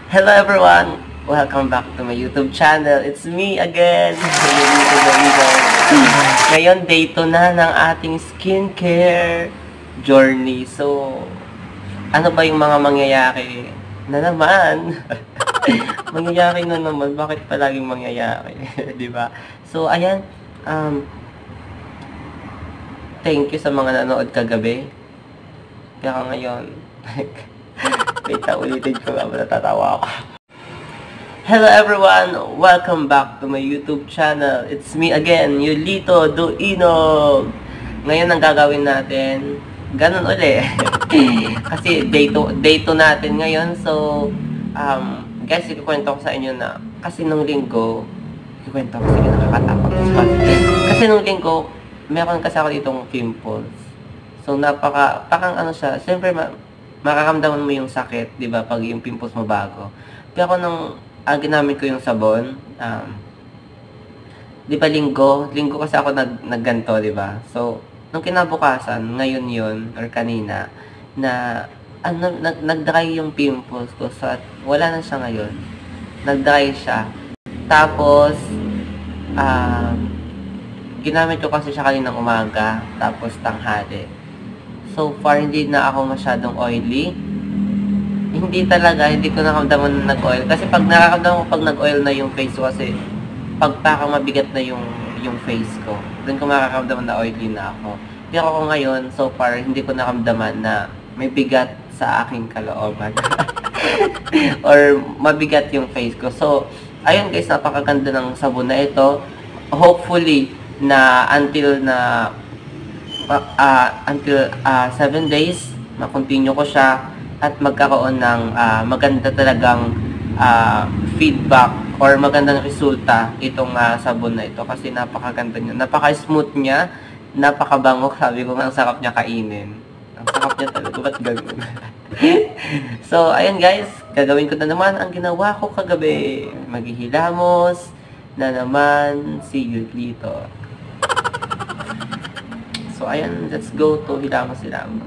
Hello everyone! Welcome back to my YouTube channel. It's me again, Eulito Doinog. Ngayon, day 2 na ng ating skincare journey. So, ano ba yung mga mangyayari na naman? Mangyayari na naman. Bakit palaging mangyayari? Diba? So, ayan. Thank you sa mga nanood kagabi. Kaya ngayon, wait, ulitin ko nga, natatawa ako. Hello everyone! Welcome back to my YouTube channel. It's me again, Eulito Doinog. Ngayon ang gagawin natin, ganun uli. Kasi day 2 natin ngayon. So, guys, ikukwento ko sa inyo na, kasi nung linggo, ikukwento ko, sige, nakakatakot. Kasi nung linggo, meron kasi ako ditong pimples. So, parang ano siya, siyempre, makakamdaman mo yung sakit, di ba, pag yung pimples mo bago. Pero nung ginamit ko yung sabon, di ba linggo kasi ako nagganto, di ba? So, nung kinabukasan, ngayon yun, or kanina, na nag-dry yung pimples ko. So, wala na siya ngayon. Nag-dry siya. Tapos, ginamit ko kasi siya kaninang umaga, tapos tanghali. So far, hindi na ako masyadong oily. Hindi ko nakamdaman na nag-oil. Kasi pag nakakamdaman ko pag nag-oil na yung face ko, kasi parang mabigat na yung face ko, doon ko makakamdaman na oily na ako. Pero ako ngayon, so far, hindi ko nakamdaman na may bigat sa aking kalooban. Or mabigat yung face ko. So, ayun guys, napakaganda ng sabon na ito. Hopefully, na until 7 days, ma-continue ko siya at magkaroon ng maganda talagang feedback or magandang resulta itong sabon na ito, kasi napakaganda niya, napaka-smooth niya, napakabango. Sabi ko, ang sarap niya kainin. Ang sarap niya talaga, ba't ganun? So, ayun guys, gagawin ko na naman ang ginawa ko kagabi. Maghihilamos na naman si Eulito. So, ayan, let's go to hilamos.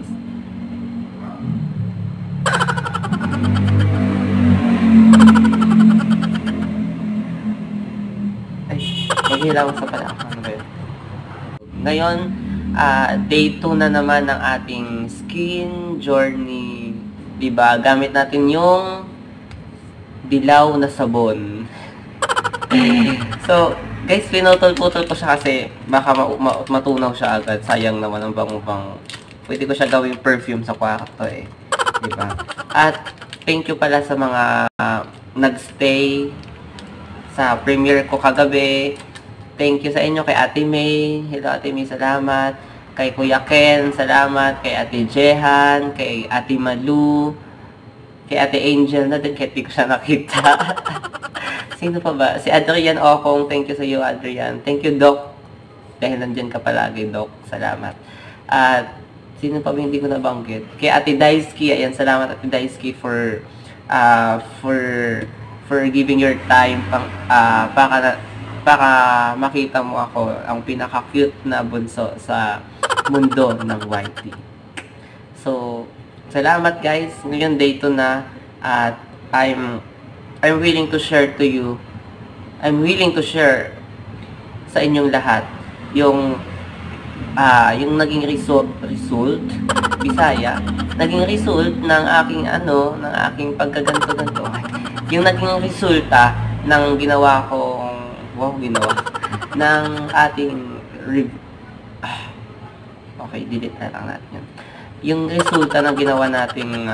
Ay, maghihilamos na pala ako. Ano ba yun? Ngayon, day 2 na naman ng ating skin journey. Diba? Gamit natin yung dilaw na sabon. So, guys, pinutol-putol ko siya kasi baka matunaw siya agad. Sayang naman ang bango-bango. Pwede ko siya gawing perfume sa kwarto eh. Diba? At thank you pala sa mga nagstay sa premiere ko kagabi. Thank you sa inyo, kay Ate May. Hello Ate May, salamat. Kay Kuya Ken, salamat. Kay Ate Jehan, kay Ate Malu, kay Ate Angel na din, kahit di ko siya nakita. Sino pa ba? Si Adrian Okong. Thank you sa iyo, Adrian. Thank you, Doc. Dahil nandyan ka palagi, Doc. Salamat. At sino pa ba hindi ko nabanggit? Kay Ate Daisky. Ayan, salamat Ate Daisky for giving your time para makita mo ako, ang pinaka-cute na bunso sa mundo ng YT. So, salamat guys. Ngayon day 2 na at I'm willing to share to you. I'm willing to share sa inyong lahat yung naging result Bisaya, naging result ng aking pagkaganto-ganto. Yung naging resulta ng ginawa ng ating okay, delete na lang natin yun. Yung resulta ng ginawa nating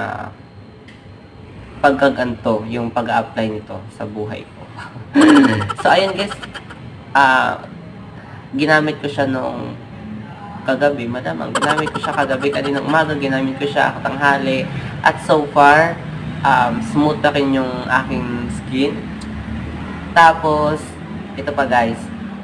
pagkaganto, yung pag-a-apply nito sa buhay ko. So, ayun guys, ginamit ko siya nung kagabi, malamang ginamit ko siya kagabi, kaninang umaga, ginamit ko siya tanghali, at so far, smooth na rin yung aking skin. Tapos, ito pa guys,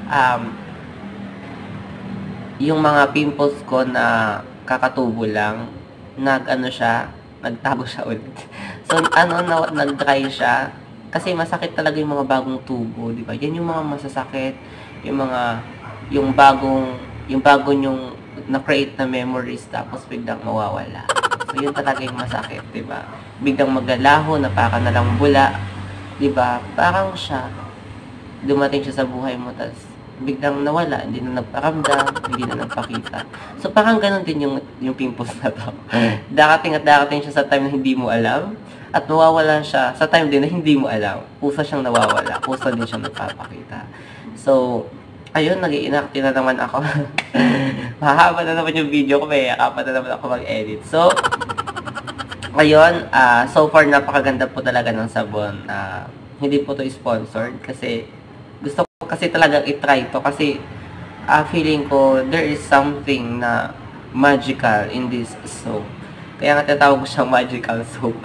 yung mga pimples ko na kakatubo lang, nagtago siya ulit. So, nag-dry siya. Kasi masakit talaga yung mga bagong tubo, di ba? Yan yung mga masasakit, yung bago yung na-create na memories, tapos biglang mawawala. So, yun talaga yung masakit, diba? Biglang magalaho na para na lang bula, diba? Parang siya, dumating siya sa buhay mo, tas biglang nawala, hindi na nagparamdam, hindi na nagpakita. So, parang ganun din yung pimples na to. Darating at darating siya sa time na hindi mo alam, at nawawala siya sa time din na hindi mo alam. Pusa siyang nawawala, pusa din siyang nagpapakita. So, ayun, nag-i-inactive na naman ako. Mahaba na naman yung video ko, may akapa na naman ako mag-edit. So, ayun, so far napakaganda po talaga ng sabon. Hindi po to sponsored kasi gusto ko kasi talagang i-try to kasi feeling ko there is something na magical in this soap. Kaya nga tatawag ko siyang magical soap.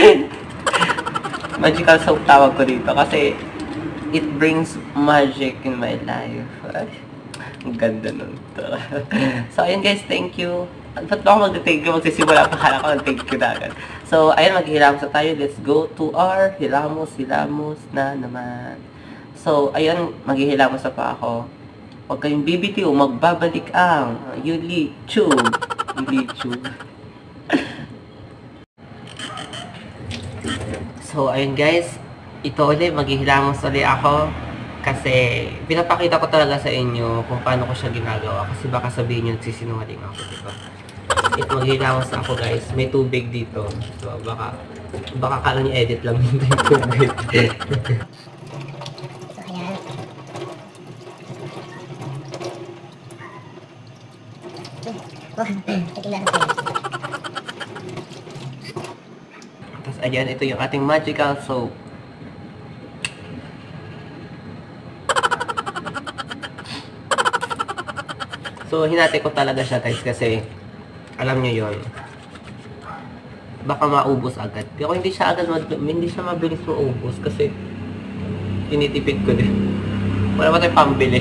Magical soap tawag ko dito kasi it brings magic in my life. Ang ganda nun to. So, ayun guys, thank you. Ba't ba ako mag-thank you? Magsisimula pa kala ko ng-thank you na agad. So, ayun, maghihilamos na tayo. Let's go to our hilamos na naman. So, ayun, maghihilamos na pa ako. Huwag kayong bibitiw, magbabalik ang Eulito. So, ayun guys, ito ulit, maghihilamos ulit ako kasi pinapakita ko talaga sa inyo kung paano ko siya ginagawa kasi baka sabihin nyo nagsisinungaling ako, diba? Ito, maghihilamos na ako guys, may tubig dito. So, baka kala nyo edit lang yung tubig. Tapos ayan, ito yung ating magical soap. So, hinati ko talaga siya guys kasi alam nyo yon, baka maubos agad. Pero hindi siya mabilis maubos kasi tinitipid ko din. Wala ba tayong pambili?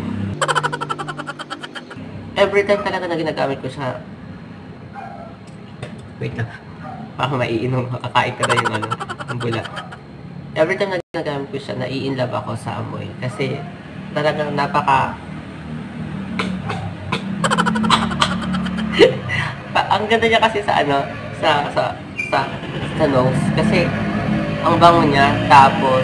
Every time talaga na ginagamit ko siya. Wait lang. Baka maiinom. Makakain ka na yung ang bula. Every time na ginagamit ko siya, nai-inlove ako sa amoy. Kasi talagang ang ganda niya kasi sa sa nose. Kasi ang bango niya. Tapos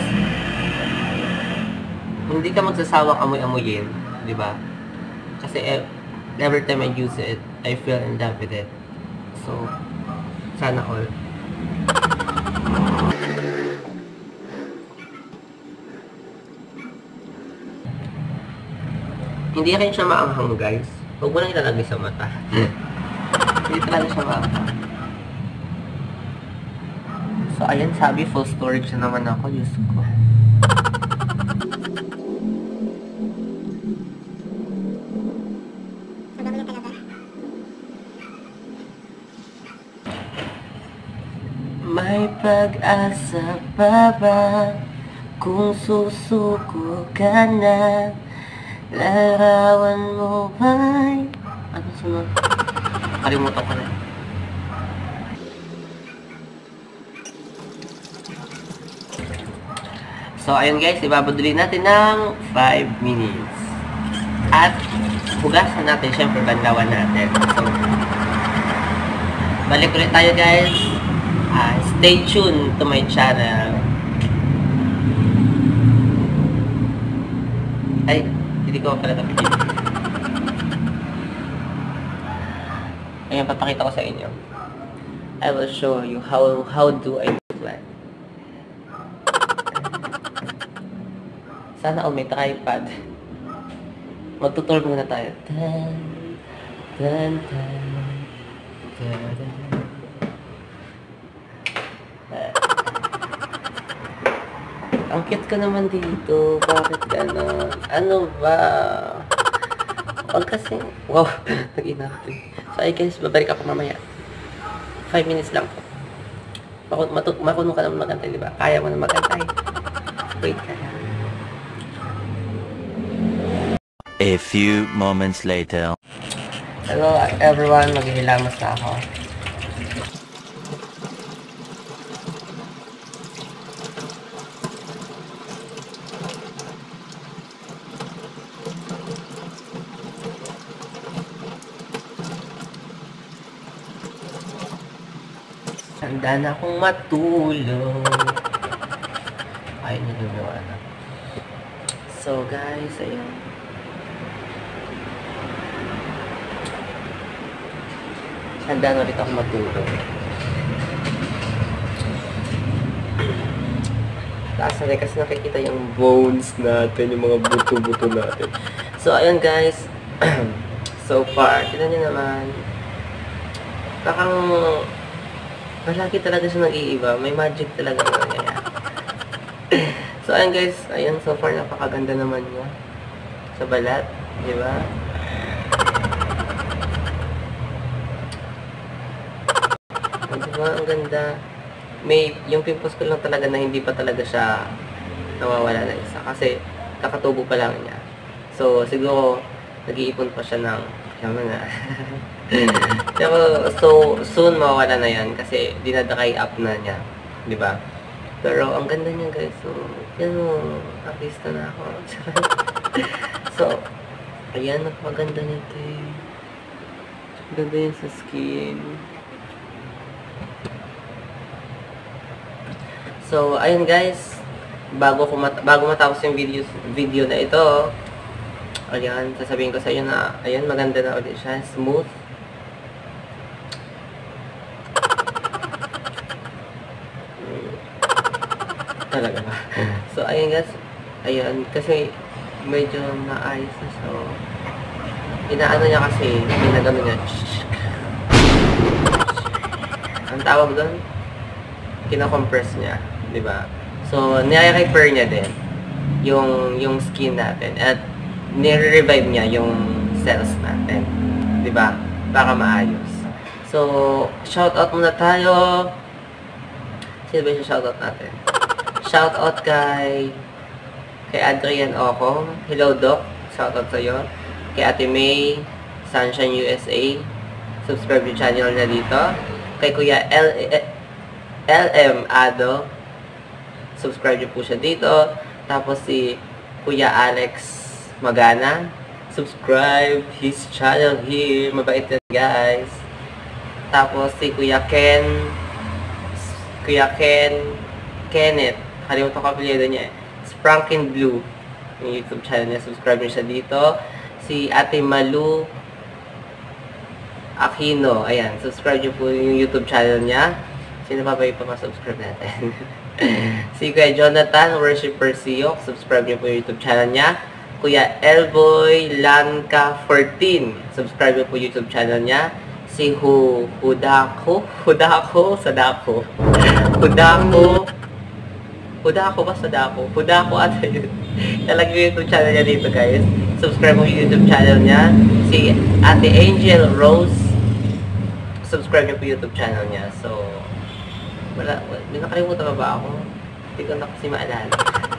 hindi ka magsasawang amoy-amoyin. Diba? Kasi every time I use it, I feel in love with it. So, sana all. Hindi rin siya maanghang guys. Huwag mo lang ilalagay sa mata. Hindi talaga siya maanghang. So, ayan, sabi full storage na naman ako. Diyos ko. May pag-asa pa ba kung susuko ka na? Larawan mo ba'y... Ano sunod? Kalimutan ko na. So, ayun guys, ibabaduli natin ng 5 minutes. At hugasan natin, syempre banlawan natin. So, balik ulit tayo guys. Stay tuned to my channel. Ay, hindi ko pala napipili. Ayan, papakita ko sa inyo. I will show you how do I do that. Sana all may tripod. Magtutur muna tayo. Tan, tan, tan, tan, tan. Ang cute ka naman dito. Bakit gano'n? Ano ba? Huwag kasi... Wow, nag-inactive. So, ay guys, babalik ako mamaya. 5 minutes lang po. Marunong ka naman magantay, di ba? Kaya mo na magantay. Wait ka lang. A few moments later. Hello everyone, maghihilamos na ako. Handa na akong matulog. Ay, niluluwa na. So, guys, ayun. Handa na ulit akong matulog. Taas na rin kasi nakikita yung bones natin, yung mga buto-buto natin. So, ayun guys. So far, kita nyo naman. Parang malaki talaga siya nag-iiba. May magic talaga na nangyayari. So, ayun guys. Ayun, so far, napakaganda naman niya. Sa balat. Diba? Diba? Ang ganda. Yung pimples ko lang talaga na hindi pa talaga siya nawawala na isa. Kasi, kakatubo pa lang niya. So, siguro, nag-iipon pa siya ng pero, so, soon mawawala na yan kasi dinadry up na niya. Diba? Pero, ang ganda niya guys. So, yan o. Artista na ako. So, ayan. Napaganda nito eh. Ganda yan sa skin. So, ayun guys. Bago matapos yung video na ito, ayan, sasabihin ko sa inyo na, ayan, maganda na ulit siya. Smooth. Talaga ba? So, ayan guys. Ayan, kasi medyo naayos na. So, inaano niya kasi, ginagano niya. Ang tawag doon, kina-compress niya. Diba? So, nire-repair niya din yung skin natin. At nire-revive niya yung cells natin. Diba? Para maayos. So, shoutout muna tayo. Sino ba yung shoutout natin? Shoutout kay Adrian Oco. Hello, Doc. Shoutout sa'yo. Kay Ate May, Sunshine USA. Subscribe yung channel na dito. Kay Kuya LM Ado. Subscribe niyo po siya dito. Tapos si Kuya Alex Magana. Subscribe his channel here. Mabait yan guys. Tapos si Kuya Kenneth. Kalimutan ko apelyido niya eh. Sprunkin Blue. Yung YouTube channel niya. Subscribe niyo siya dito. Si Ate Malu Aquino. Ayan. Subscribe niyo po yung YouTube channel niya. Sino pa ba yung pa-subscribe natin? Si Kuya Jonathan, Worshipper Siyok, subscribe niyo po yung YouTube channel niya. Kuya Elboy Lanka 14, subscribe niyo po yung YouTube channel niya. Si Hudako at yun. Talagay yung YouTube channel niya dito guys. Subscribe mo yung YouTube channel niya. Si Ate Angel Rose, subscribe niyo po yung YouTube channel niya. So, wala, may nakalimutan ba ako? Hindi ko na kasi maalala.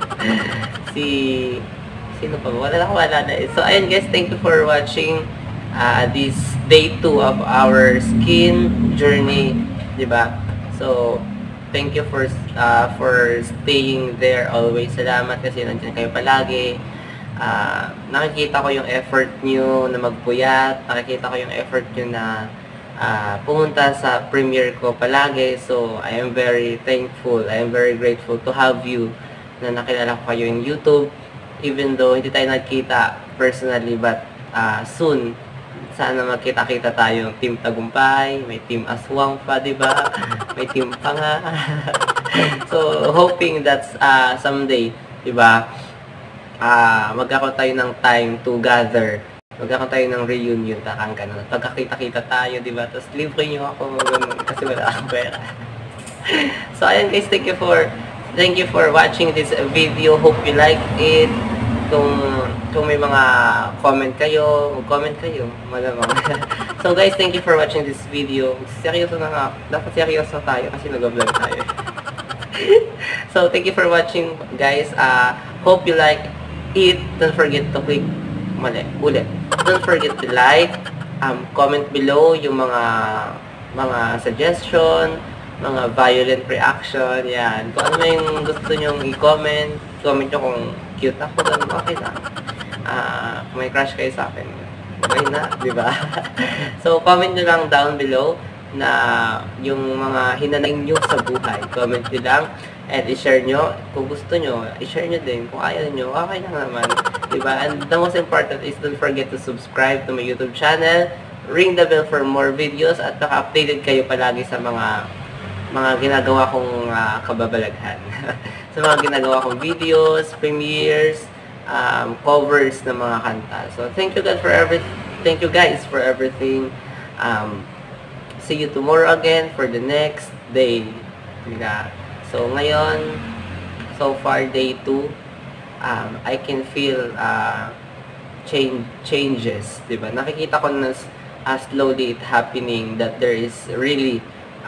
Sino pa ba? Wala na ako maalala eh. So, ayun guys, thank you for watching this day 2 of our skin journey. Diba? So, thank you for staying there always. Salamat kasi nandiyan kayo palagi. Nakikita ko yung effort nyo na magpuyat. Nakikita ko yung effort nyo na pumunta sa premiere ko palagi. So, I am very thankful. I am very grateful to have you na nakilala ko kayo in YouTube. Even though hindi tayo nagkita personally, but soon, sana magkita-kita tayo. Team Tagumpay, may Team Aswang pa, diba? May Team Panga. So, hoping that someday, diba? Magkakaroon tayo ng time to gather. Magkakaroon tayo ng reunion, takang ganun. Pagkakita-kita tayo, di ba? Tapos libre nyo ako, ganun, kasi wala akong pera. So, ayan guys, thank you for watching this video. Hope you like it. Kung may mga comment kayo, mag-comment kayo. Malamang. So guys, thank you for watching this video. Seryoso na nga. Dapat seryoso tayo kasi nag-vlog tayo. So, thank you for watching, guys. Hope you like it. Don't forget to click ulit. Don't forget to like, comment below yung mga suggestion, mga violent reaction, yan. Kung ano yung gusto nyong i-comment, comment nyo kung cute ako, ganun, okay na. Kung may crush kayo sa akin, okay na, di ba? So, comment nyo lang down below na yung mga hinanaing nyo sa buhay. Comment nyo lang and i-share nyo. Kung gusto nyo, i-share nyo din. Kung ayaw nyo, okay lang naman. Diba? And the most important is don't forget to subscribe to my YouTube channel. Ring the bell for more videos at naka-updated kayo palagi sa mga ginagawa kong kababalaghan. Sa mga ginagawa kong videos, premieres, covers ng mga kanta. So thank you guys for everything. See you tomorrow again for the next day. Diba? So ngayon, so far day 2, I can feel changes, diba? Nakikita ko na slowly it happening that there is really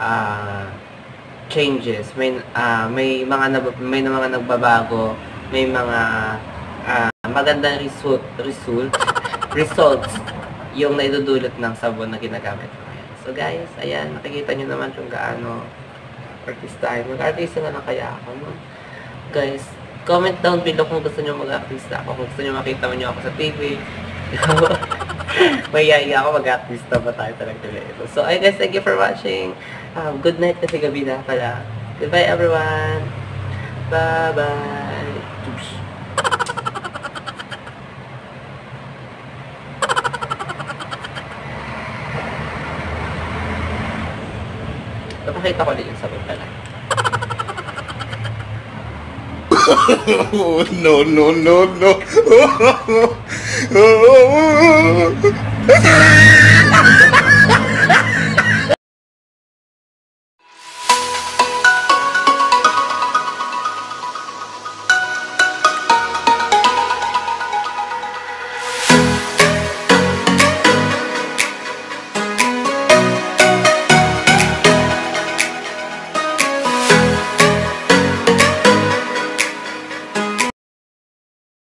changes. May mga nagbabago, may mga magandang results yung naidudulot ng sabon na ginagamit ko. So guys, ayan, nakikita nyo naman kung gaano artistahin. Mag-artista na lang kaya ako, no? Guys, comment down below kung gusto nyo mag-artista ako. Kung gusto nyo makita mo nyo ako sa TV. Mayaya ako, mag-artista ba tayo talaga dito. So, ayun guys, thank you for watching. Good night kasi gabi na pala. Goodbye everyone. Bye-bye. Napakita ko din yung sabon pala. No, no, no, no.